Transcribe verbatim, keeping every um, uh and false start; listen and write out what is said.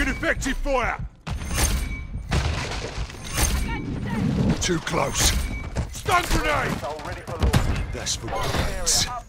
Taking effective fire! Too close. Stun grenade! Already for launch. That's for the legs.